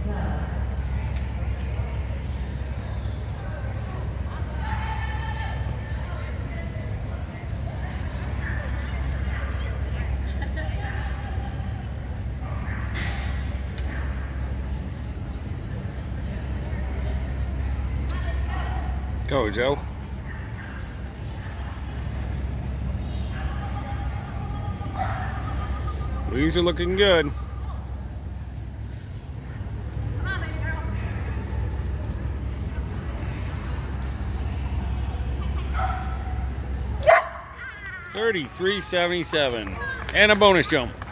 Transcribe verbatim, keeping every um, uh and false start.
Go, Joe. These are looking good. Come on, baby girl. thirty-three seventy-seven. And a bonus jump.